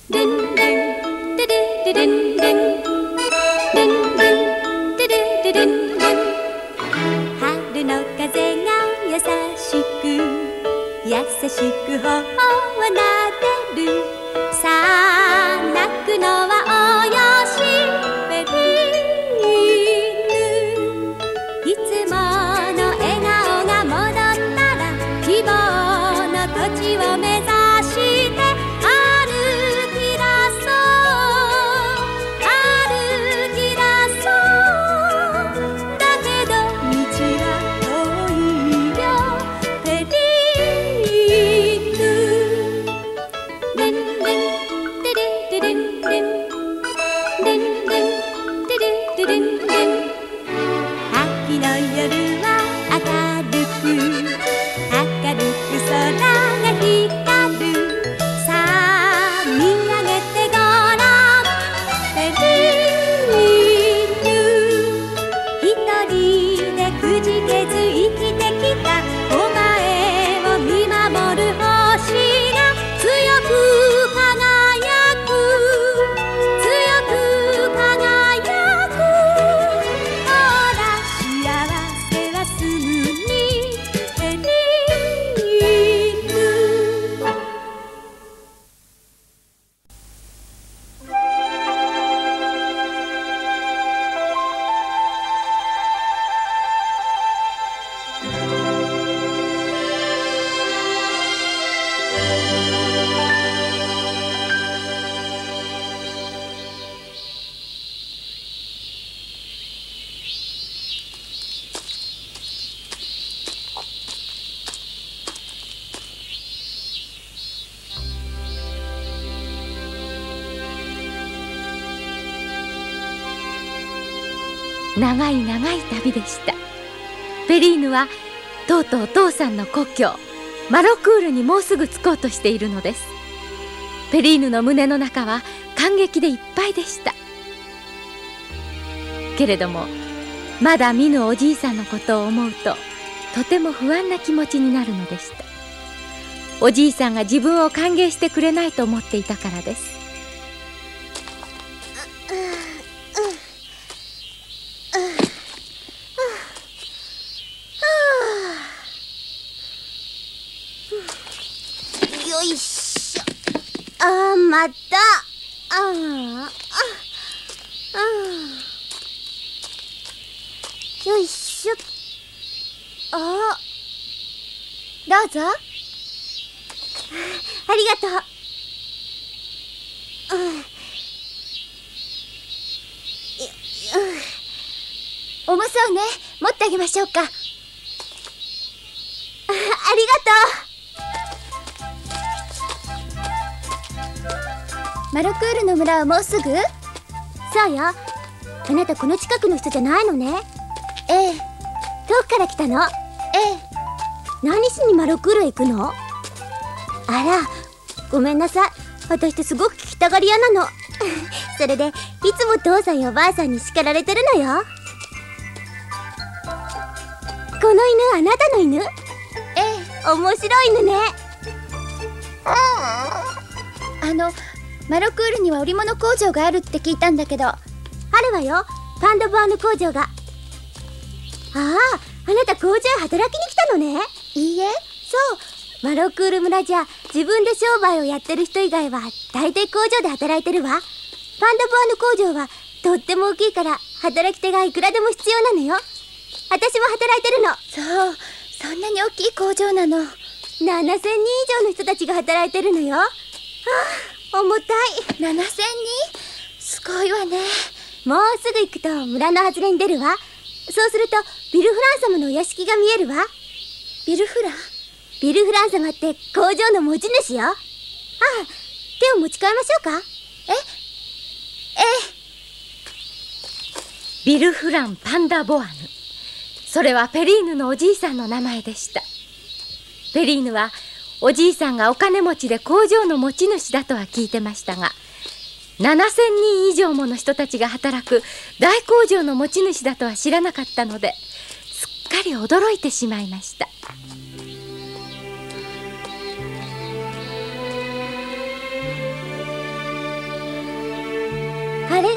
春の風が優しく優しく頬を撫でる。さあ泣くのはおよしベリーヌ。いつもの笑顔が戻ったら希望の土地を目指して歩き出そう歩き出そう。だけど道は遠いよベリーヌ。レンレンテレテレンレンレンレンテレテレンレン。秋の夜は明るく明るく空が光る。さあ見上げてごらんベリーヌ。一人でくじけず生きてきたお前を見守る星が強く輝く強く輝く。ほら幸せはすぐにベリーヌ。 長い長い旅でした。ペリーヌはとうとうお父さんの故郷マロクールにもうすぐ着こうとしているのです。ペリーヌの胸の中は感激でいっぱいでした。けれどもまだ見ぬおじいさんのことを思うととても不安な気持ちになるのでした。おじいさんが自分を歓迎してくれないと思っていたからです。 よいしょ。また。よいしょ。どうぞ。ありがとう。おむつをね、持ってあげましょうか。ありがとう。マロクールの村はもうすぐ？そうよ。あなたこの近くの人じゃないのね。ええ。遠くから来たの？ええ。何しにマロクールへ行くの？あら、ごめんなさい。私ってすごく聞きたがり屋なの。それでいつも父さんやおばあさんに叱られてるのよ。この犬あなたの犬？ええ、面白い犬ね。マロクールには織物工場があるって聞いたんだけど。あるわよ、パンダバーヌ工場が。あなた工場へ働きに来たのね。いいえ、そう、マロクール村じゃ自分で商売をやってる人以外は大抵工場で働いてるわ。パンダバーヌ工場はとっても大きいから働き手がいくらでも必要なのよ。私も働いてるの。そう、そんなに大きい工場なの。7000人以上の人たちが働いてるのよ。重たい。7000人？すごいわね。もうすぐ行くと村の外れに出るわ。そうするとビルフラン様のお屋敷が見えるわ。ビルフラン様って工場の持ち主よ。手を持ち替えましょうか。 ビルフラン・パンダボアヌ、それはペリーヌのおじいさんの名前でした。ペリーヌはおじいさんがお金持ちで工場の持ち主だとは聞いてましたが、7000人以上もの人たちが働く大工場の持ち主だとは知らなかったので、すっかり驚いてしまいました。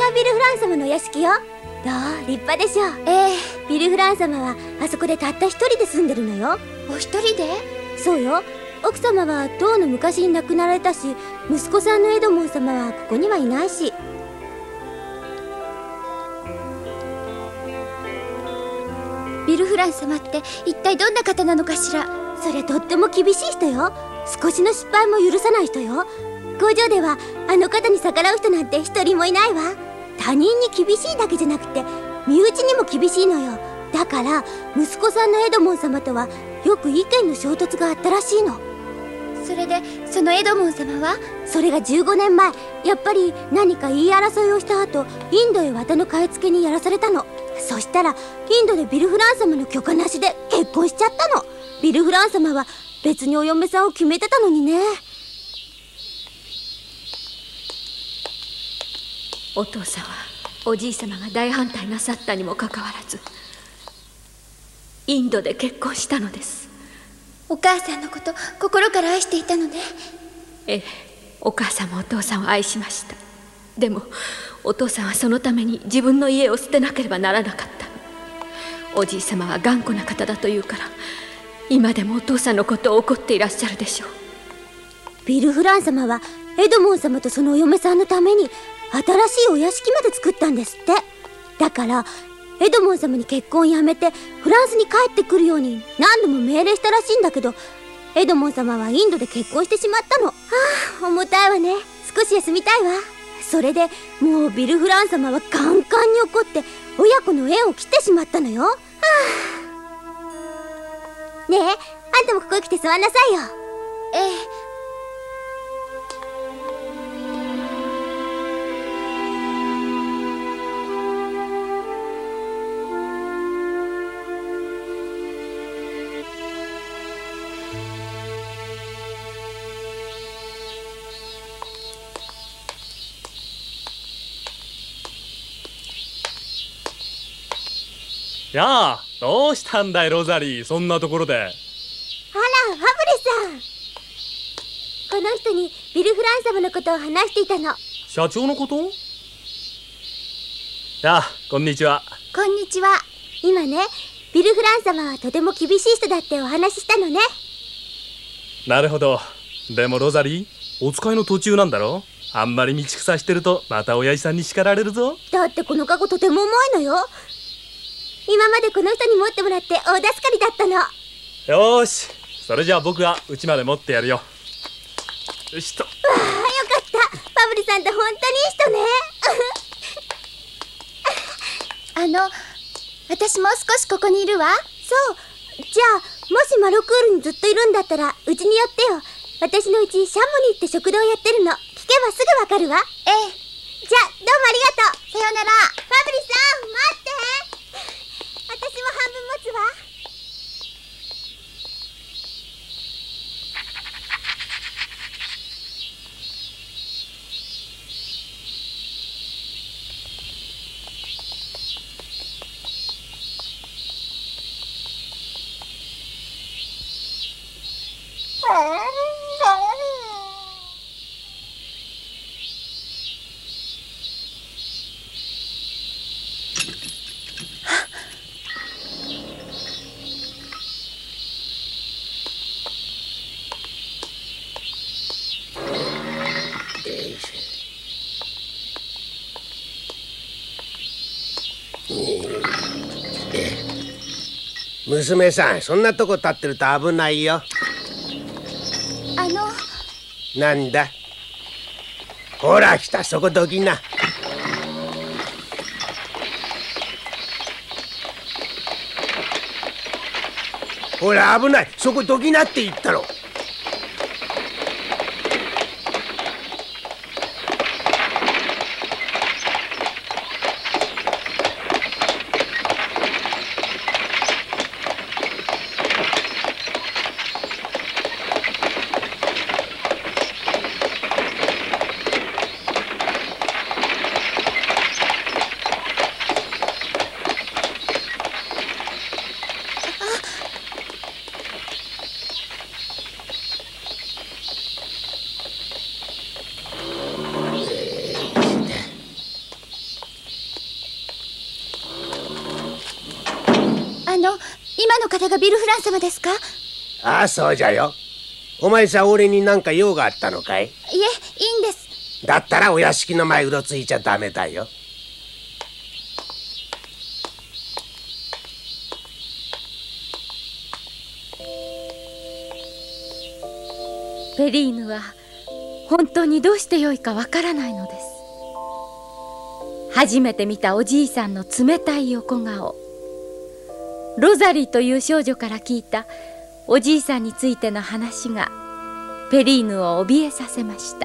がビル・フラン様のお屋敷よ。どう立派でしょう。ビル・フラン様はあそこでたった一人で住んでるのよ。 お一人で？ そうよ。奥様はとうの昔に亡くなられたし、息子さんのエドモン様はここにはいないし。 ビル・フラン様って一体どんな方なのかしら。 それとっても厳しい人よ。少しの失敗も許さない人よ。工場ではあの方に逆らう人なんて一人もいないわ。他人に厳しいだけじゃなくて身内にも厳しいのよ。だから息子さんのエドモン様とはよく意見の衝突があったらしいの。 それでそのエドモン様は？ それが15年前、やっぱり何か言い争いをした後、インドへ綿の買い付けにやらされたの。そしたらインドでビル・フラン様の許可なしで結婚しちゃったの。ビル・フラン様は別にお嫁さんを決めてたのにね。 お父さんはおじい様が大反対なさったにもかかわらずインドで結婚したのです。お母さんのこと心から愛していたのね。ええ、お母さんもお父さんを愛しました。でもお父さんはそのために自分の家を捨てなければならなかった。おじい様は頑固な方だというから今でもお父さんのことを怒っていらっしゃるでしょう。 ビル・フラン様はエドモン様とそのお嫁さんのために新しいお屋敷まで作ったんですって。だからエドモン様に結婚をやめてフランスに帰ってくるように何度も命令したらしいんだけど、エドモン様はインドで結婚してしまったの。重たいわね。少し休みたいわ。それでもうビル・フラン様はカンカンに怒って親子の縁を切ってしまったのよ。ねえ、あんたもここへ来て座んなさいよ。 ええ。 やあ、どうしたんだいロザリー、そんなところで。 あら、ファブレさん。この人にビル・フラン様のことを話していたの。 社長のこと？やあ、こんにちは。 こんにちは。今ね、ビル・フラン様はとても厳しい人だってお話ししたのね。 なるほど。でもロザリー、お使いの途中なんだろ？あんまり道草してるとまた親父さんに叱られるぞ。 だってこのカゴとても重いのよ。今までこの人に持ってもらって大助かりだったの。 よーし、それじゃあ僕が家まで持ってやるよ。よしと。わあ、よかった。ファブリさんって本当にいい人ね。私もう少しここにいるわ。 そう。じゃあもしマロクールにずっといるんだったらうちに寄ってよ。私のうちシャモニーって食堂やってるの。聞けばすぐわかるわ。 ええ。 じゃあどうもありがとう。 さようなら。 ファブリさん、待って。私も半分持つわ。 娘さん、そんなとこ立ってると危ないよ。なんだ。ほら来た、そこどきな。ほら危ない、そこどきなって言ったろ。 方がビル・フラン様ですか？ ああ、そうじゃよ。お前さ、俺に何か用があったのかい？ いえ、いいんです。 だったらお屋敷の前うろついちゃダメだよ。 ペリーヌは本当にどうしてよいかわからないのです。初めて見たおじいさんの冷たい横顔、ロザリーという少女から聞いたおじいさんについての話がペリーヌを怯えさせました。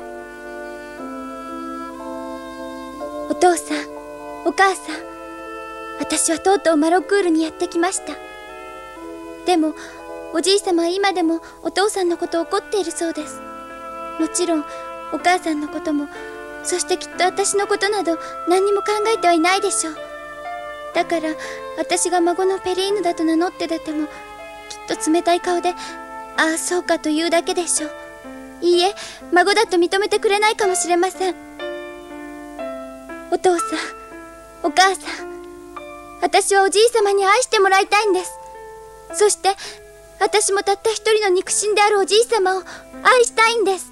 お父さん、お母さん、私はとうとうマロクールにやってきました。でもおじい様は今でもお父さんのことを怒っているそうです。もちろんお母さんのことも、そしてきっと私のことなど何にも考えてはいないでしょう。だから私が孫のペリーヌだと名乗って出ても、きっと冷たい顔で「ああそうか」と言うだけでしょう。いいえ、孫だと認めてくれないかもしれません。お父さん、お母さん、私はおじい様に愛してもらいたいんです。そして私もたった一人の肉親であるおじい様を愛したいんです。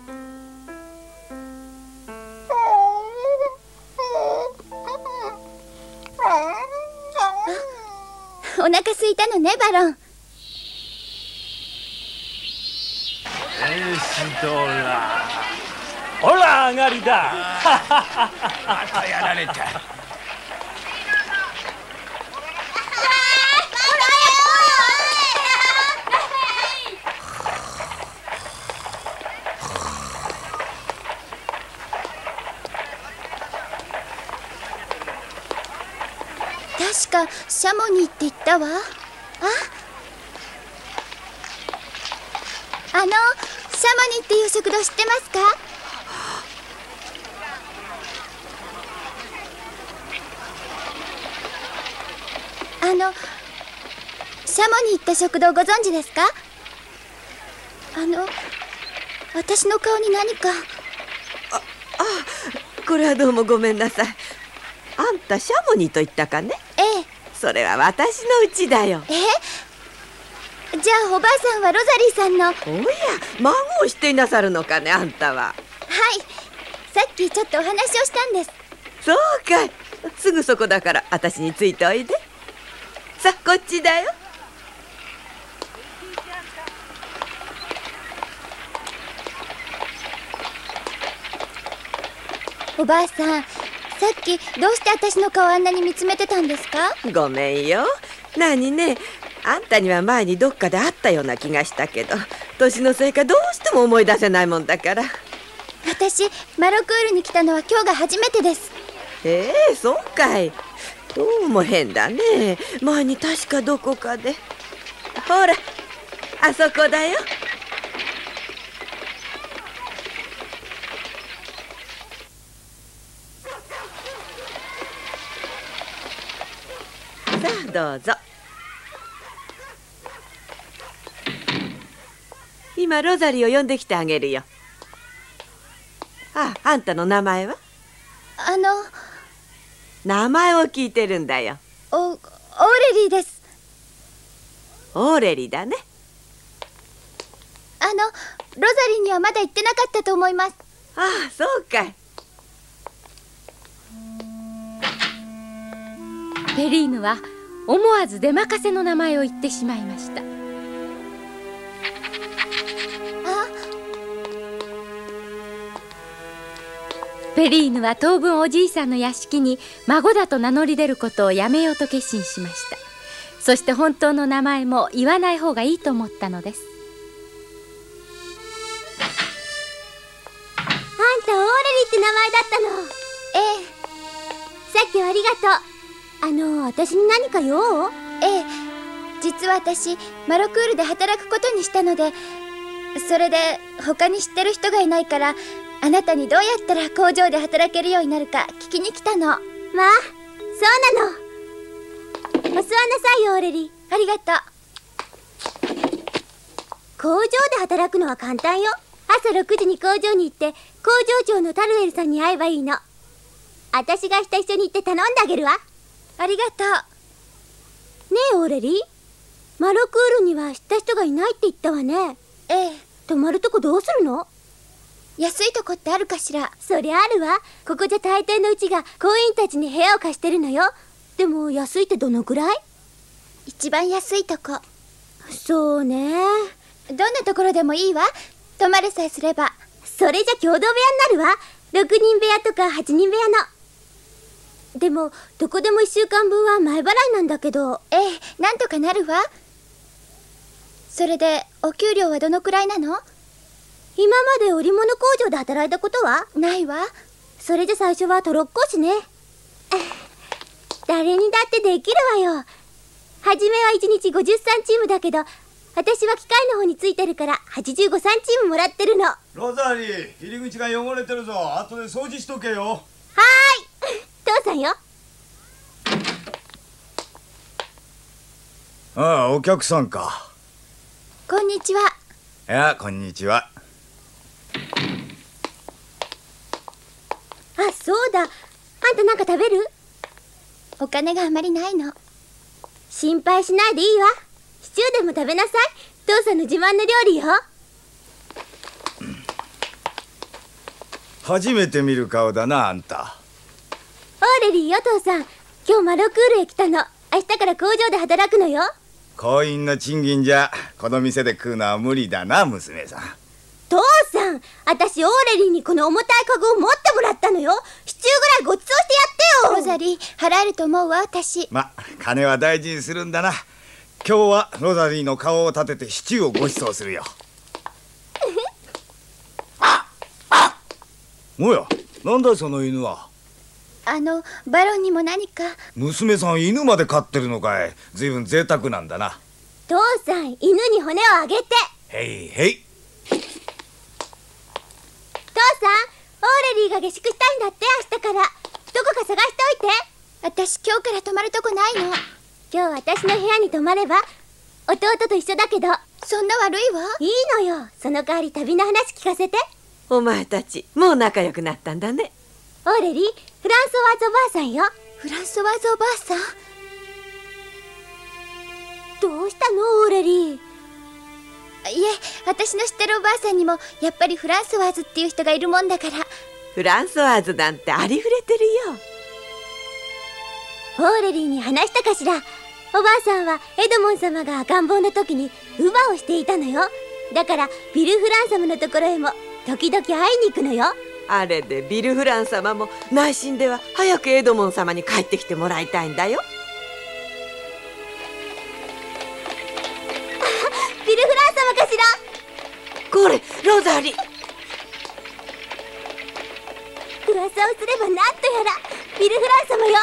お腹空いたのね、バロン。 シドラ、ほら上がりだ。 またやられた。 確かシャモニーって言ったわ。シャモニーっていう食堂知ってますか？シャモニーって食堂ご存知ですか？私の顔に何か。 これはどうもごめんなさい。あんたシャモニーと言ったかね？ ええ。 それは私の家だよ。 じゃあおばあさんはロザリーさんの。 おや、孫を知っていなさるのかね、あんたは。 はい、さっきちょっとお話をしたんです。 そうかい。すぐそこだから私についておいで。さあ、こっちだよ。 おばあさん、さっきどうして私の顔あんなに見つめてたんですか？ ごめんよ。何ね、あんたには前にどっかで会ったような気がしたけど、年のせいかどうしても思い出せないもんだから。 私、マロクールに来たのは今日が初めてです。 そうかい。どうも変だね。前に確かどこかで。ほら、あそこだよ。さあどうぞ。今ロザリーを呼んできてあげるよ。あんたの名前は？名前を聞いてるんだよ。 オーレリーです。 オーレリーだね。 ロザリーにはまだ言ってなかったと思います。 そうかい。 ペリーヌは思わず出任せの名前を言ってしまいました。ペリーヌは当分おじいさんの屋敷に孫だと名乗り出ることをやめようと決心しました。そして本当の名前も言わない方がいいと思ったのです。 あんたオーレリーって名前だったの？ええ。さっきはありがとう。私に何か用？ええ。実は私、マロクールで働くことにしたので、それで他に知ってる人がいないから、あなたにどうやったら工場で働けるようになるか聞きに来たの。まあ、そうなの。お座んなさいよ、オーレリー。ありがとう。工場で働くのは簡単よ。朝6時に工場に行って、工場長のタルエルさんに会えばいいの。私が明日一緒に行って頼んであげるわ。ありがとう。ねえ、オーレリー。 マロクールには知った人がいないって言ったわね。 ええ。 泊まるとこどうするの？ 安いとこってあるかしら？ そりゃあるわ。ここじゃ大抵のうちが行員たちに部屋を貸してるのよ。でも安いってどのくらい？ 一番安いとこ。 そうね。 どんなところでもいいわ。泊まれさえすれば。 それじゃ共同部屋になるわ。6人部屋とか8人部屋の。でもどこでも1週間分は前払いなんだけど。 ええ、なんとかなるわ。それでお給料はどのくらいなの？ 今まで織物工場で働いたことは？ ないわ。 それじゃ最初はトロッコしね。誰にだってできるわよ。初めは1日53チームだけど、私は機械の方についてるから85、3チームもらってるの。 ロザリー、入り口が汚れてるぞ。後で掃除しとけよ。 はーい。父さんよ。 ああ、お客さんか。 こんにちは。 いや、こんにちは。 あ、そうだ。あんたなんか食べる？ お金があまりないの。 心配しないでいいわ。シチューでも食べなさい。父さんの自慢の料理よ。 初めて見る顔だな、あんた。 オーレリーよ、父さん。今日マロクールへ来たの。明日から工場で働くのよ。 行員の賃金じゃこの店で食うのは無理だな、娘さん。 父さん、私オーレリーにこの重たいカゴを持ってもらったのよ。シチューぐらいごちそうしてやってよ。 ロザリー、払えると思うわ、私。 金は大事にするんだな。今日はロザリーの顔を立ててシチューをご馳走するよ。おや、なんだその犬は。 バロンにも何か。 娘さん、犬まで飼ってるのかい。ずいぶん贅沢なんだな。 父さん、犬に骨をあげて。 へいへい。 父さん、オーレリーが下宿したいんだって。明日からどこか探しておいて。 私今日から泊まるとこないの。 今日私の部屋に泊まれば。弟と一緒だけど。 そんな悪いわ。 いいのよ。その代わり旅の話聞かせて。 お前たちもう仲良くなったんだね。 オーレリー、フランソワーズおばあさんよ。 フランソワーズおばあさん。 どうしたの、オーレリー。 いえ、私の知ってるおばあさんにもやっぱりフランソワーズっていう人がいるもんだから。 フランソワーズなんてありふれてるよ。 オーレリーに話したかしら。おばあさんはエドモン様が赤ん坊の時に乳母をしていたのよ。だからビル・フラン様のところへも時々会いに行くのよ。 あれでビル・フラン様も内心では早くエドモン様に帰ってきてもらいたいんだよ。 ビル・フラン様かしら。 これロザリー。 噂をすればなんとやらビル・フラン様よ。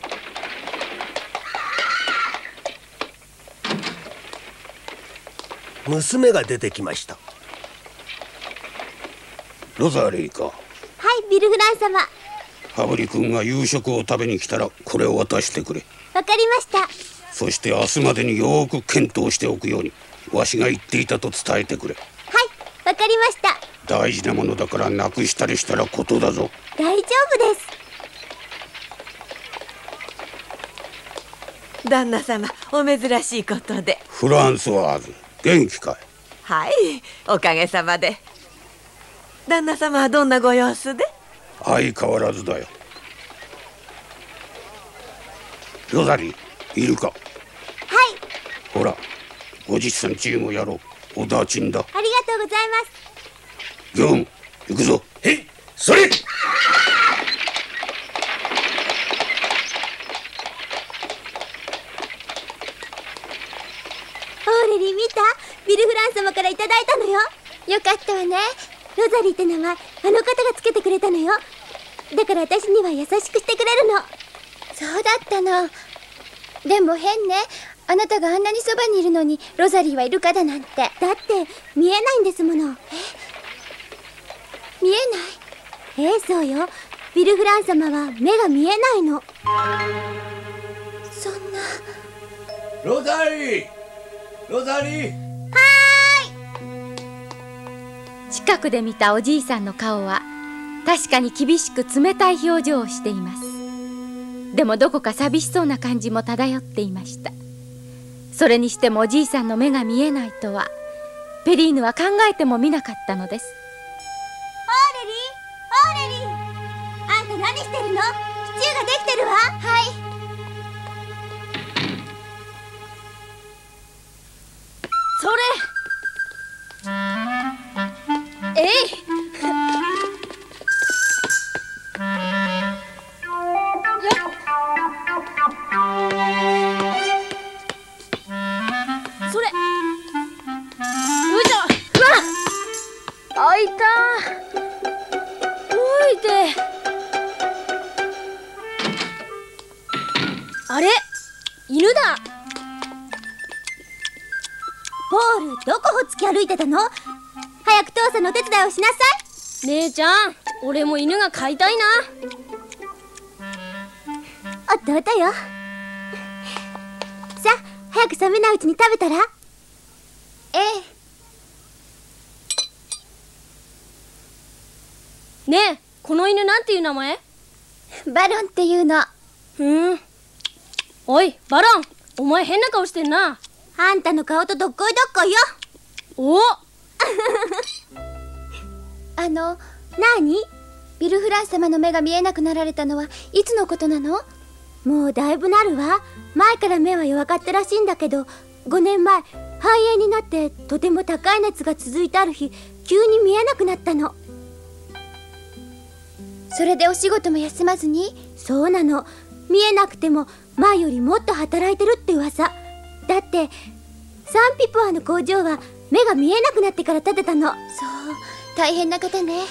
娘が出てきました。 ロザリーか。 はい、ビル・フラン様。 羽振君が夕食を食べに来たらこれを渡してくれ。 わかりました。 そして明日までによーく検討しておくようにわしが言っていたと伝えてくれ。 はい、わかりました。 大事なものだからなくしたりしたらことだぞ。 大丈夫です。 旦那様、お珍しいことで。 フランソワーズ、元気かい？ はい、おかげさまで。旦那様はどんなご様子で？ 相変わらずだよ。ロザリー、いるか？ はい。 ほら、50センチームやろう。おだちんだ。 ありがとうございます。 業務、行くぞ。 へい、それ。 オーレリー見た？ビル・フラン様からいただいたのよ。 よかったわね。 ロザリーって名前、あの方がつけてくれたのよ。だから私には優しくしてくれるの。 そうだったの。でも変ね。あなたがあんなにそばにいるのにロザリーはいるかだなんて。 だって見えないんですもの。 見えない？ そうよ。ビル・フラン様は目が見えないの。 そんな。 ロザリー、ロザリー。 近くで見たおじいさんの顔は確かに厳しく冷たい表情をしています。でもどこか寂しそうな感じも漂っていました。 それにしてもおじいさんの目が見えないとはペリーヌは考えてもみなかったのです。 オーレリー、オーレリー、あんた何してるの？シチューができてるわ。はい。 それ。えい。それ。よいしょ。うわっ。あいた。おいで。あれ、犬だ。 ポール、どこほっつき歩いてたの？早く父さんのお手伝いをしなさい。 姉ちゃん、俺も犬が飼いたいな。 弟よ。さあ、早く冷めないうちに食べたら？ええ。ねえ、この犬なんていう名前？ バロンっていうの。 おい、バロン、お前変な顔してんな。 あんたの顔とどっこいどっこいよ。 お何？ビルフランス様の目が見えなくなられたのはいつのことなの？もうだいぶなるわ。前から目は弱かったらしいんだけど、5年前肺炎になってとても高い熱が続いたある日、急に見えなくなったの。それでお仕事も休まずに？そうなの。見えなくても前よりもっと働いてるって噂。だってサンピポアの工場は目が見えなくなってから建てたの。そう、大変な方ね。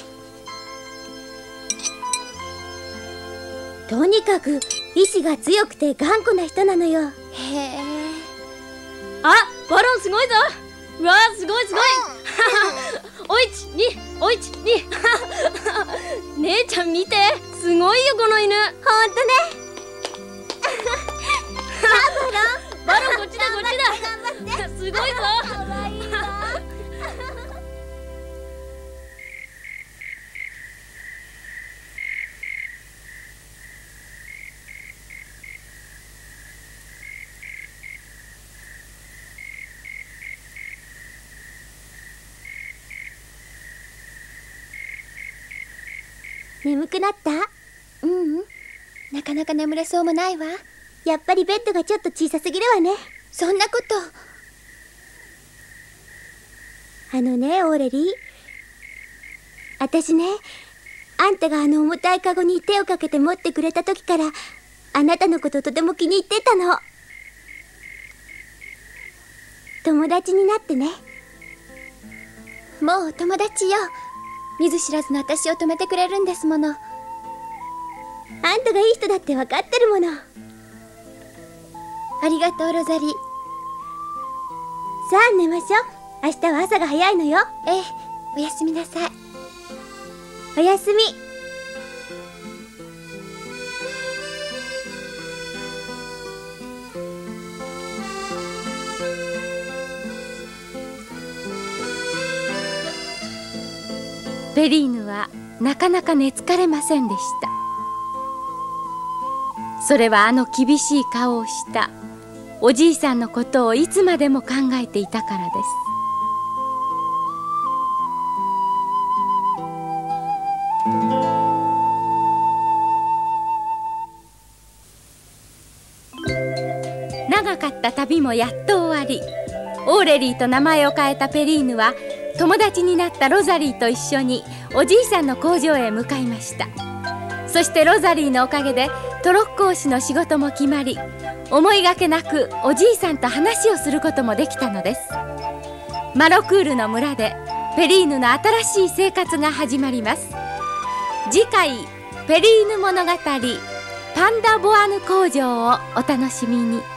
とにかく意志が強くて頑固な人なのよ。へえ。 あ、バロンすごいぞ。うわー、すごいすごい。おいちに、おいちに。姉ちゃん見て、すごいよこの犬。 ほんとね。 バロンこっちだこっちだ。すごいぞ。 かわいいわ。眠くなった？なかなか眠れそうもないわ。やっぱりベッドがちょっと小さすぎるわね。そんなこと。オーレリー。私ね、あんたがあの重たいカゴに手をかけて持ってくれた時から、あなたのこととても気に入ってたの。友達になってね。もう友達よ。見ず知らずの私を止めてくれるんですもの。あんたがいい人だって分かってるもの。ありがとう、ロザリー。さあ寝ましょう。明日は朝が早いのよ。ええ、おやすみなさい。おやすみ。 ペリーヌはなかなか寝つかれませんでした。それはあの厳しい顔をしたおじいさんのことをいつまでも考えていたからです。長かった旅もやっと終わり、オーレリーと名前を変えたペリーヌは友達になったロザリーと一緒におじいさんの工場へ向かいました。そしてロザリーのおかげでトロッコ押しの仕事も決まり、思いがけなくおじいさんと話をすることもできたのです。マロクールの村でペリーヌの新しい生活が始まります。次回ペリーヌ物語パンダボアヌ工場をお楽しみに。